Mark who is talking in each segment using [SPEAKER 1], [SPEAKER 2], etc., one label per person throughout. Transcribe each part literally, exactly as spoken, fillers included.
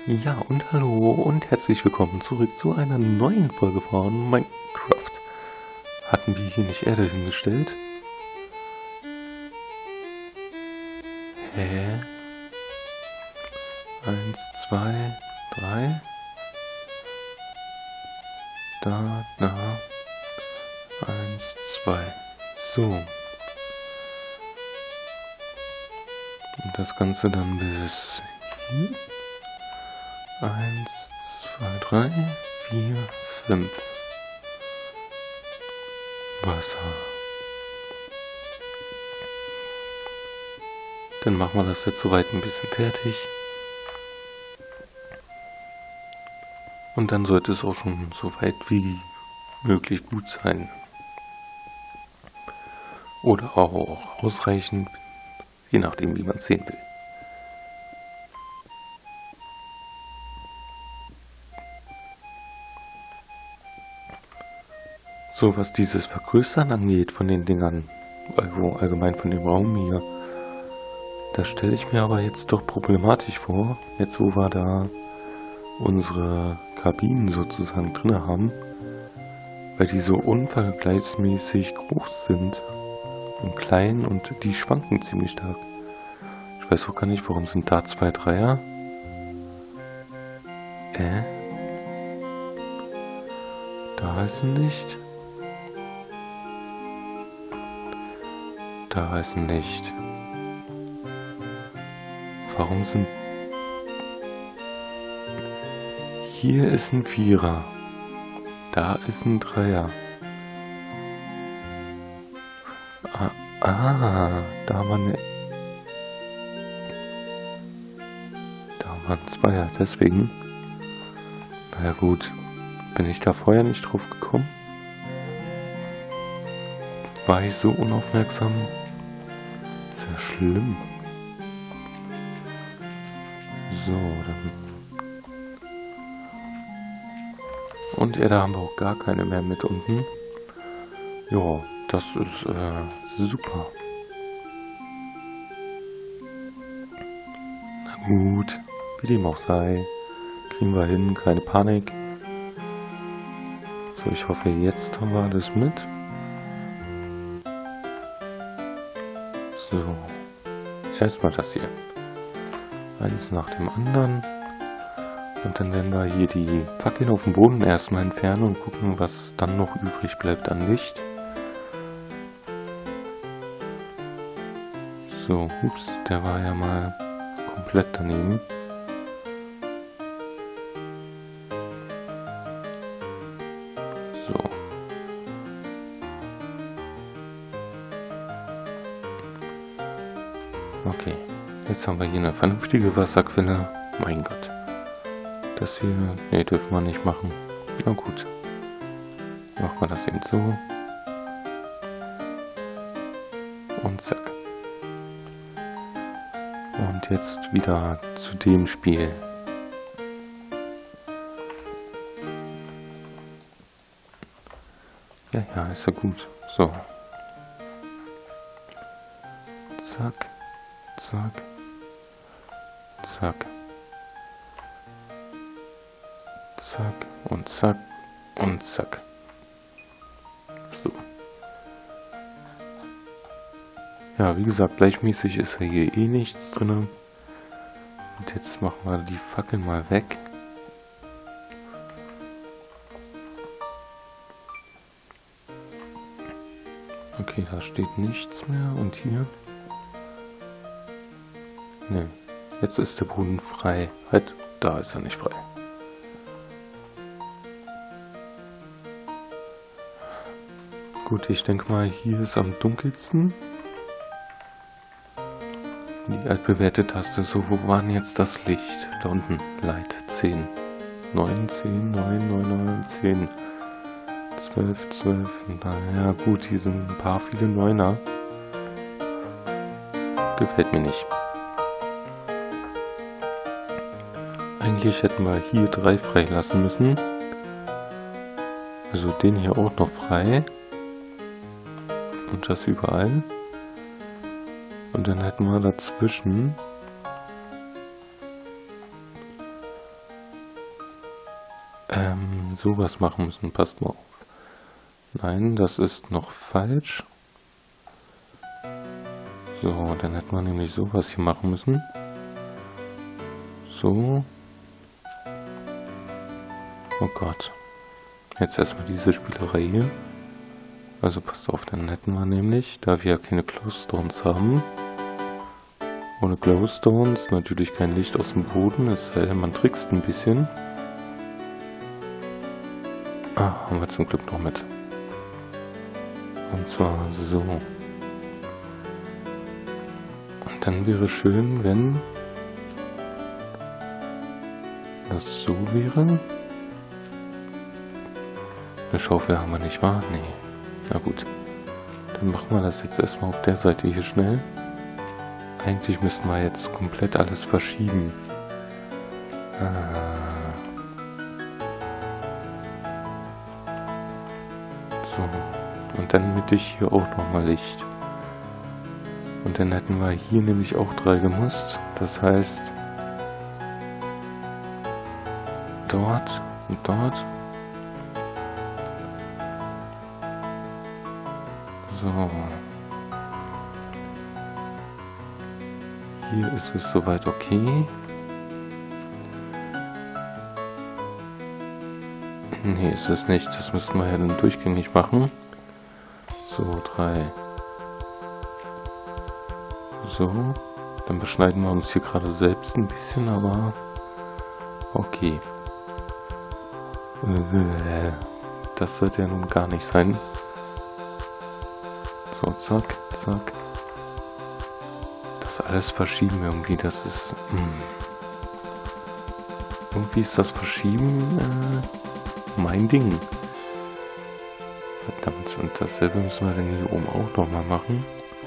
[SPEAKER 1] Ja, und hallo und herzlich willkommen zurück zu einer neuen Folge von Minecraft. Hatten wir hier nicht Erde hingestellt? Hä? Eins, zwei, drei. Da, da. Eins, zwei. So. Und das Ganze dann bis hier. Eins, zwei, drei, vier, fünf. Wasser. Dann machen wir das jetzt soweit ein bisschen fertig. Und dann sollte es auch schon so weit wie möglich gut sein. Oder auch ausreichend, je nachdem wie man es sehen will. So, was dieses Vergrößern angeht von den Dingern, also allgemein von dem Raum hier, das stelle ich mir aber jetzt doch problematisch vor, jetzt wo wir da unsere Kabinen sozusagen drin haben, weil die so unvergleichsmäßig groß sind und klein und die schwanken ziemlich stark. Ich weiß auch gar nicht, warum sind da zwei Dreier? Äh? Da ist ein Licht. Da ist ein Licht. Warum sind... Hier ist ein Vierer. Da ist ein Dreier. Ah, ah da war eine... Da waren Zweier, deswegen... Na ja gut, bin ich da vorher nicht drauf gekommen? War ich so unaufmerksam? Ist ja schlimm. So, dann... Und ja, da haben wir auch gar keine mehr mit unten. Ja, das ist äh, super. Na gut, wie dem auch sei. Kriegen wir hin, keine Panik. So, ich hoffe, jetzt haben wir alles mit. So, erstmal das hier. Eins nach dem anderen. Und dann werden wir hier die Fackeln auf dem Boden erstmal entfernen und gucken, was dann noch übrig bleibt an Licht. So, ups, der war ja mal komplett daneben. So. Okay, jetzt haben wir hier eine vernünftige Wasserquelle. Mein Gott. Das hier, ne, dürfen wir nicht machen. Na gut. Machen wir das eben so. Und zack. Und jetzt wieder zu dem Spiel. Ja, ja, ist ja gut. So. Zack. Zack. Zack. Zack und zack und zack. So. Ja, wie gesagt, gleichmäßig ist ja hier eh nichts drin. Und jetzt machen wir die Fackel mal weg. Okay, da steht nichts mehr. Und hier? Ne, jetzt ist der Boden frei. Halt, da ist er nicht frei. Gut, ich denke mal, hier ist am dunkelsten. Die altbewährte Taste. So, wo war denn jetzt das Licht? Da unten. Light. zehn. neun, zehn, neun, neun, neun, zehn. zwölf, zwölf. Naja, gut, hier sind ein paar viele Neuner. Gefällt mir nicht. Eigentlich hätten wir hier drei freilassen müssen. Also den hier auch noch frei. Und das überall. Und dann hätten wir dazwischen ähm, sowas machen müssen. Passt mal auf. Nein, das ist noch falsch. So, dann hätten wir nämlich sowas hier machen müssen. So. Oh Gott. Jetzt erstmal diese Spielerei hier. Also passt auf, dann hätten wir nämlich, da wir ja keine Glowstones haben, ohne Glowstones natürlich kein Licht aus dem Boden, es sei denn, man trickst ein bisschen. Ah, haben wir zum Glück noch mit. Und zwar so. Und dann wäre schön, wenn das so wäre. Eine Schaufel haben wir nicht, wahr? Nee. Na gut. Dann machen wir das jetzt erstmal auf der Seite hier schnell. Eigentlich müssten wir jetzt komplett alles verschieben. Ah. So. Und dann mittig hier auch nochmal Licht. Und dann hätten wir hier nämlich auch drei gemusst. Das heißt, dort und dort. So. Hier ist es soweit okay. Nee, ist es nicht. Das müssten wir ja dann durchgängig machen. So, drei. So. Dann beschneiden wir uns hier gerade selbst ein bisschen, aber okay. Das sollte ja nun gar nicht sein. So, zack, zack. Das alles verschieben irgendwie, das ist... Mh. Irgendwie ist das Verschieben äh, mein Ding. Verdammt, und dasselbe müssen wir dann hier oben auch nochmal machen.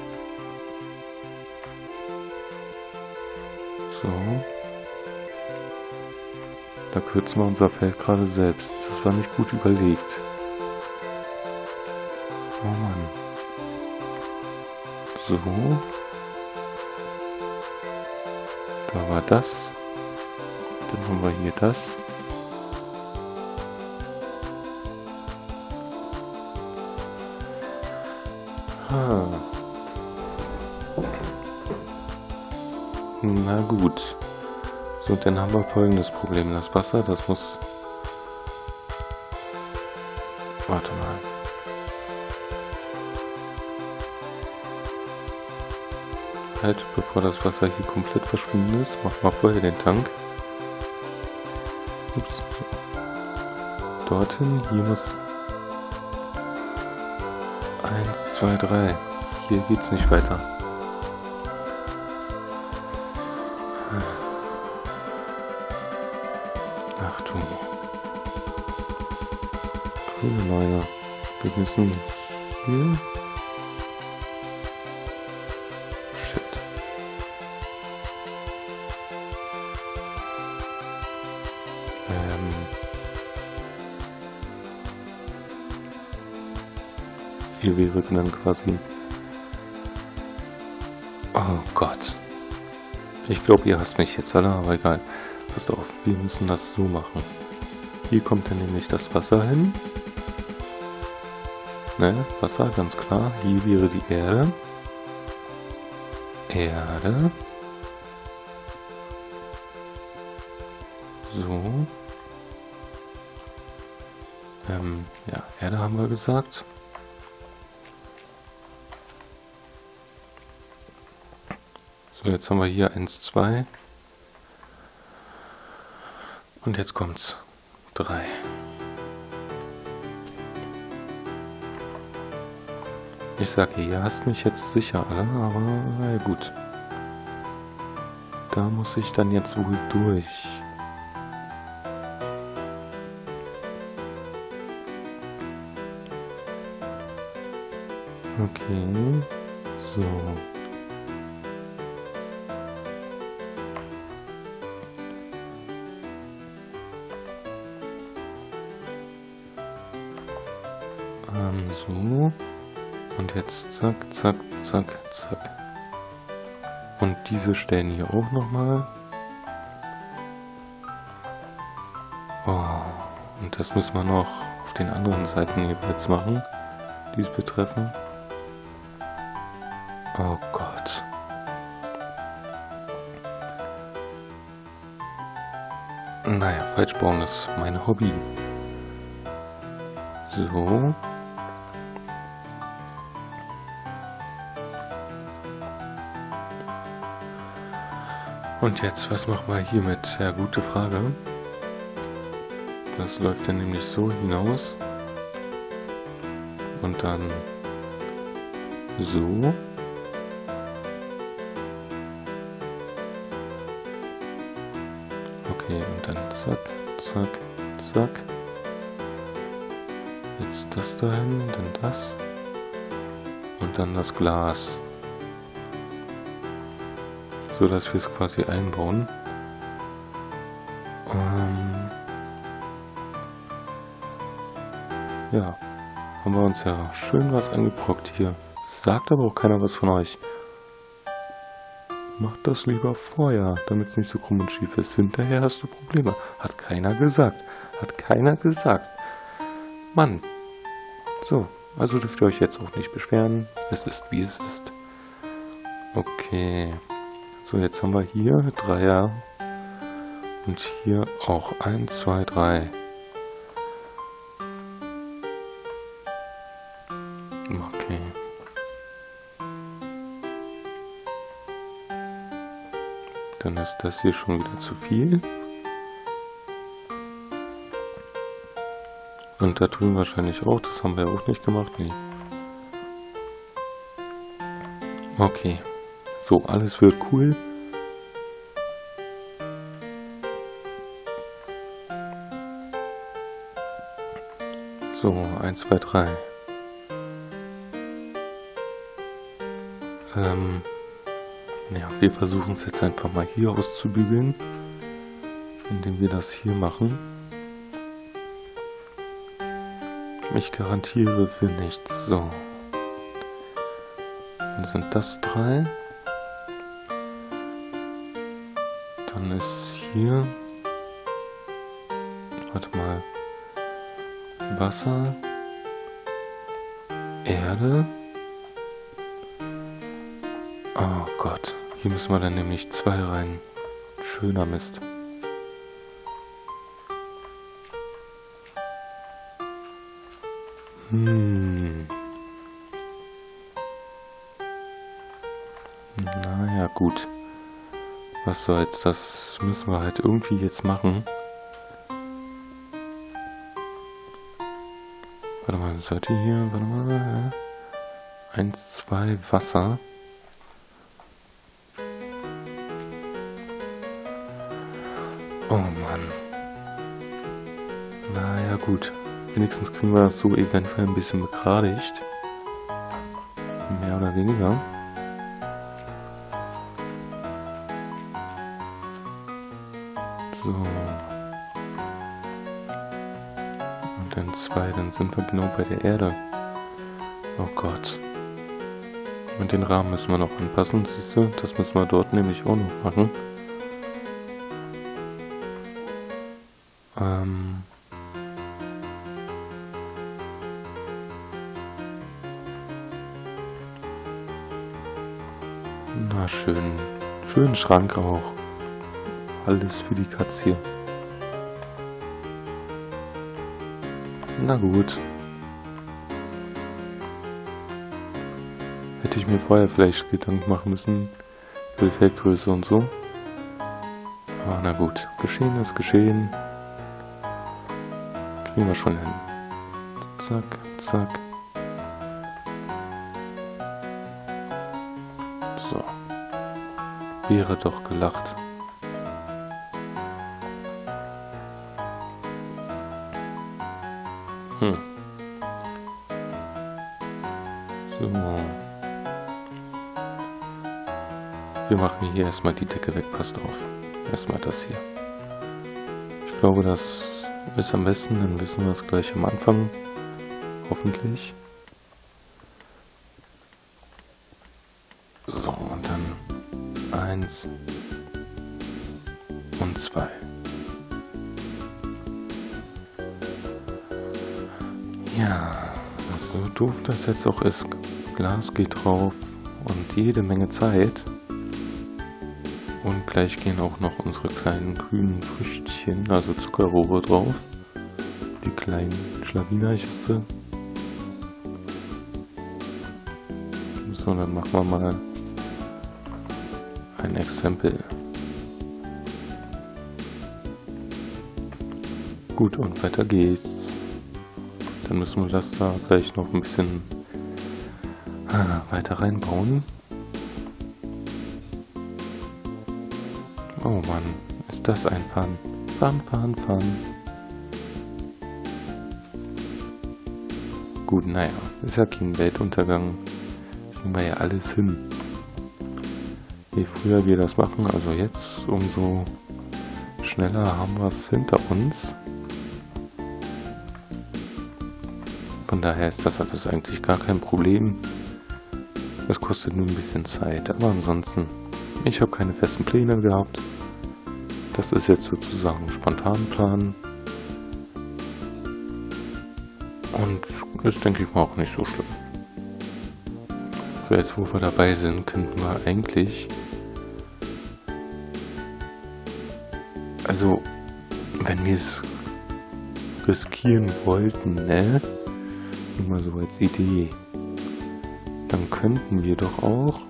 [SPEAKER 1] So. Da kürzen wir unser Feld gerade selbst. Das war nicht gut überlegt. Oh Mann. So. Da war das. Dann haben wir hier das. Ah. Na gut. So, dann haben wir folgendes Problem. Das Wasser, das muss... Warte mal. Halt, bevor das Wasser hier komplett verschwunden ist, machen wir vorher den Tank. Ups. Dorthin, hier muss... Eins, zwei, drei. Hier geht's nicht weiter. Achtung. Grüne Neue. Wir müssen hier... Shit. Ähm... Hier wäre dann quasi... Oh Gott. Ich glaube, ihr hasst mich jetzt alle, aber egal. Passt auf, wir müssen das so machen. Hier kommt dann nämlich das Wasser hin. Ne, Wasser, ganz klar. Hier wäre die Erde. Erde. So. Ähm, ja, Erde haben wir gesagt. So, jetzt haben wir hier eins, zwei. Und jetzt kommt's. drei. Ich sage, ihr hasst mich jetzt sicher alle, aber na gut. Da muss ich dann jetzt wohl durch. Okay. So. So. Und jetzt zack, zack, zack, zack. Und diese stellen hier auch nochmal. Oh, Und das müssen wir noch auf den anderen Seiten jeweils machen, die es betreffen. Oh Gott. Naja, falsch bauen ist mein Hobby. So. Und jetzt, was machen wir hiermit? Ja, gute Frage. Das läuft dann nämlich so hinaus. Und dann so. Okay, und dann zack, zack, zack. Jetzt das dahin, dann das. Und dann das Glas. So dass wir es quasi einbauen. Ähm ja, haben wir uns ja schön was angebrockt hier. Sagt aber auch keiner was von euch. Macht das lieber vorher, damit es nicht so krumm und schief ist. Hinterher hast du Probleme. Hat keiner gesagt. Hat keiner gesagt. Mann. So, also dürft ihr euch jetzt auch nicht beschweren. Es ist, wie es ist. Okay. So, jetzt haben wir hier Dreier. Und hier auch eins, zwei, drei. Okay. Dann ist das hier schon wieder zu viel. Und da drüben wahrscheinlich auch. Das haben wir auch nicht gemacht. Nee. Okay. So, alles wird cool. So, eins, zwei, drei. Ähm, ja, wir versuchen es jetzt einfach mal hier auszubügeln, indem wir das hier machen. Ich garantiere für nichts. So. Dann sind das drei. Dann ist hier, warte mal, Wasser, Erde. Oh Gott, hier müssen wir dann nämlich zwei rein. Schöner Mist. Hm. Naja, gut. Was soll's, das müssen wir halt irgendwie jetzt machen. Warte mal, sollte hier, warte mal, eins, zwei, Wasser. Oh Mann. Naja, gut. Wenigstens kriegen wir das so eventuell ein bisschen begradigt. Mehr oder weniger. So. Und dann zwei, dann sind wir genau bei der Erde. Oh Gott. Und den Rahmen müssen wir noch anpassen, siehst du? Das müssen wir dort nämlich auch noch machen. Ähm. Na schön. Schönen Schrank auch. Alles für die Katze hier. Na gut. Hätte ich mir vorher vielleicht Gedanken machen müssen. Für Feldgröße und so. Aber na gut. Geschehen ist geschehen. Kriegen wir schon hin. Zack, zack. So. Wäre doch gelacht. Hm. So. Wir machen hier erstmal die Decke weg, passt auf. Erstmal das hier. Ich glaube, das ist am besten, dann wissen wir es gleich am Anfang. Hoffentlich. So, und dann eins und zwei. Ja, so doof das jetzt auch ist. Glas geht drauf und jede Menge Zeit. Und gleich gehen auch noch unsere kleinen grünen Früchtchen, also Zuckerrohre drauf. Die kleinen Schlawinerchen. So, dann machen wir mal ein Exempel. Gut, und weiter geht's. Dann müssen wir das da gleich noch ein bisschen ah, weiter reinbauen. Oh Mann, ist das ein Fun. Fun, Fun, Fun. Gut, naja, ist ja kein Weltuntergang. Kriegen wir ja alles hin. Je früher wir das machen, also jetzt, umso schneller haben wir es hinter uns. Von daher ist das alles eigentlich gar kein Problem. Das kostet nur ein bisschen Zeit, aber ansonsten, ich habe keine festen Pläne gehabt. Das ist jetzt sozusagen ein Spontanplan. Und ist, denke ich mal, auch nicht so schlimm. So, jetzt wo wir dabei sind, könnten wir eigentlich... Also, wenn wir es riskieren wollten, ne? Nur mal so als Idee. Dann könnten wir doch auch...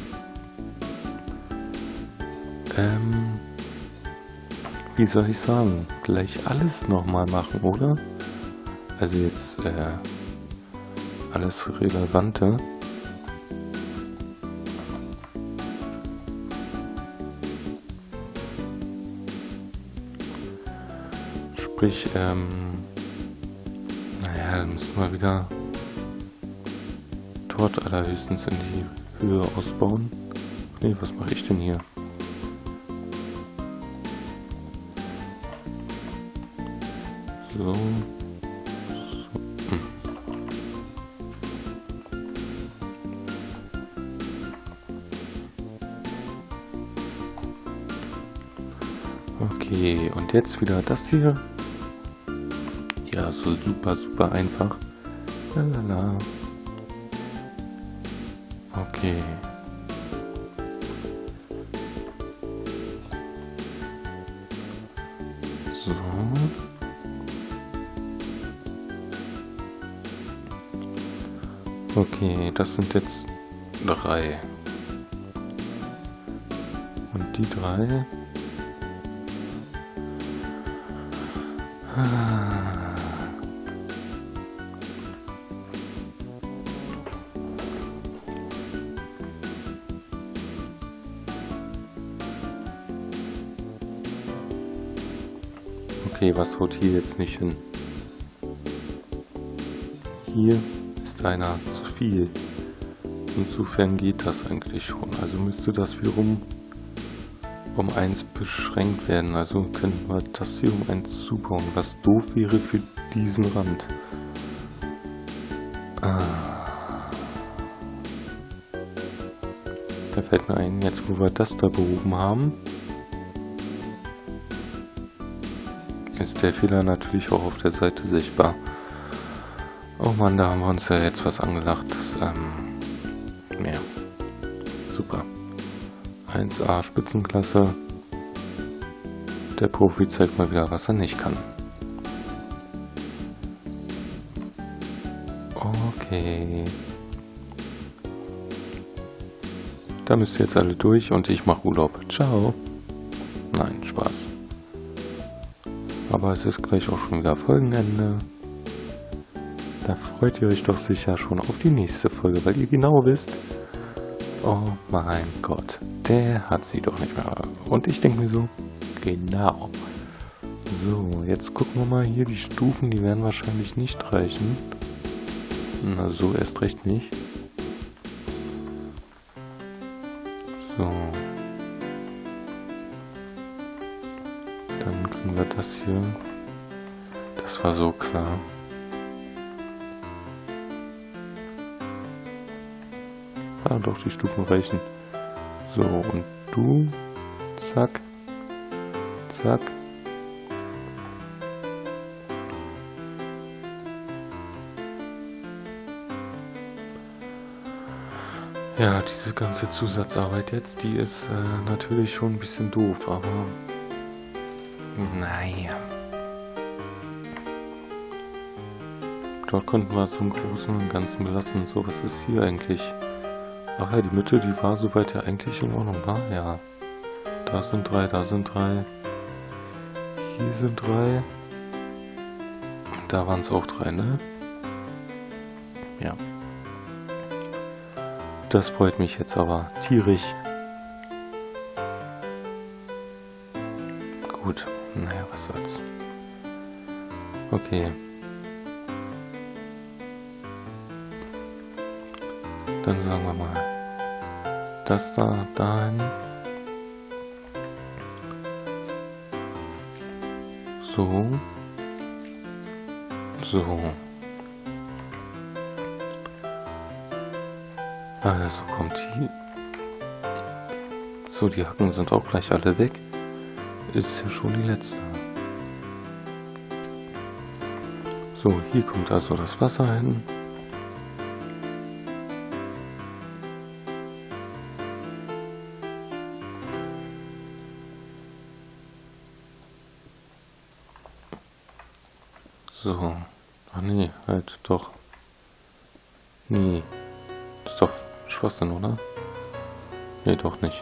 [SPEAKER 1] Ähm... Wie soll ich sagen? Gleich alles nochmal machen, oder? Also jetzt, äh... alles Relevante. Sprich, ähm... naja, dann müssen wir wieder dort allerhöchstens in die Höhe ausbauen. Nee, was mache ich denn hier? So. So. Hm. Okay, und jetzt wieder das hier. Ja, so super, super einfach. Lalala. Okay. So. Okay, das sind jetzt drei. Und die drei. Ah. Okay, was haut hier jetzt nicht hin? Hier ist einer zu viel. Insofern geht das eigentlich schon. Also müsste das wiederum um eins beschränkt werden. Also könnten wir das hier um eins zubauen, was doof wäre für diesen Rand. Ah. Da fällt mir ein, jetzt wo wir das da behoben haben, ist der Fehler natürlich auch auf der Seite sichtbar. Oh Mann, da haben wir uns ja jetzt was angelacht. Das, ähm, ja, super. eins a Spitzenklasse. Der Profi zeigt mal wieder, was er nicht kann. Okay. Da müsst ihr jetzt alle durch und ich mache Urlaub. Ciao. Nein, Spaß. Aber es ist gleich auch schon wieder Folgenende. Da freut ihr euch doch sicher schon auf die nächste Folge, weil ihr genau wisst, oh mein Gott, der hat sie doch nicht mehr. Und ich denke mir so, genau. So, jetzt gucken wir mal hier, die Stufen, die werden wahrscheinlich nicht reichen. Na, so erst recht nicht. So. Dann kriegen wir das hier. Das war so klar. Ah, doch, die Stufen reichen. So, und du, zack, zack. Ja, diese ganze Zusatzarbeit jetzt, die ist äh, natürlich schon ein bisschen doof, aber naja. Dort konnten wir es im Großen und Ganzen belassen. So, was ist hier eigentlich? Ach ja, die Mitte, die war soweit ja eigentlich in Ordnung, war? Ja. Da sind drei, da sind drei. Hier sind drei. Da waren es auch drei, ne? Ja. Das freut mich jetzt aber tierisch. Gut, naja, was soll's. Okay. Dann sagen wir mal, das da, dahin. So. So. Also kommt hier. So, die Hacken sind auch gleich alle weg. Ist ja schon die letzte. So, hier kommt also das Wasser hin. So. Ach nee, halt doch. Nee. Ist doch Schwachsinn, oder? Nee, doch nicht.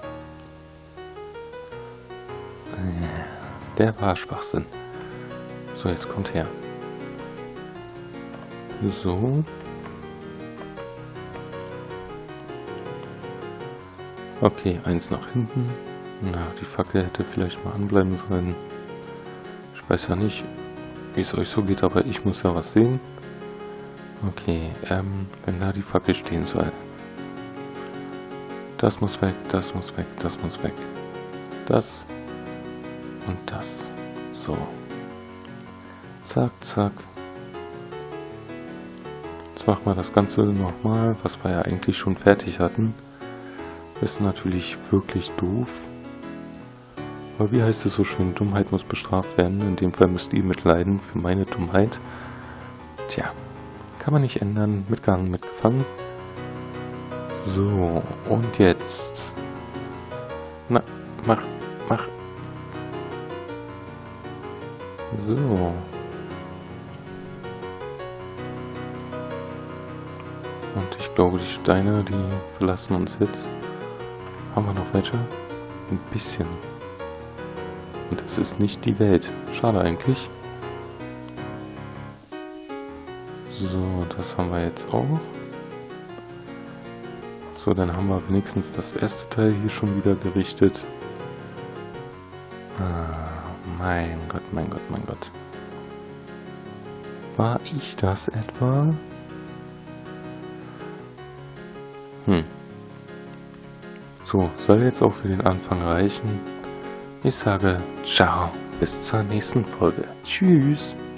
[SPEAKER 1] Der war Schwachsinn. So, jetzt kommt her. So. Okay, eins nach hinten. Na, die Fackel hätte vielleicht mal anbleiben sollen. Ich weiß ja nicht, wie es euch so geht, aber ich muss ja was sehen. Okay, ähm, wenn da die Fackel stehen soll. Das muss weg, das muss weg, das muss weg. Das und das. So. Zack, zack. Jetzt machen wir das Ganze nochmal, was wir ja eigentlich schon fertig hatten. Ist natürlich wirklich doof. Aber wie heißt es so schön, Dummheit muss bestraft werden. In dem Fall müsst ihr mitleiden für meine Dummheit. Tja, kann man nicht ändern. Mitgehangen, mitgefangen. So, und jetzt. Na, mach, mach. So. Und ich glaube, die Steine, die verlassen uns jetzt. Haben wir noch welche? Ein bisschen. Und es ist nicht die Welt. Schade eigentlich. So, das haben wir jetzt auch. So, dann haben wir wenigstens das erste Teil hier schon wieder gerichtet. Ah, mein Gott, mein Gott, mein Gott. War ich das etwa? Hm. So, soll jetzt auch für den Anfang reichen. Ich sage ciao, bis zur nächsten Folge. Tschüss.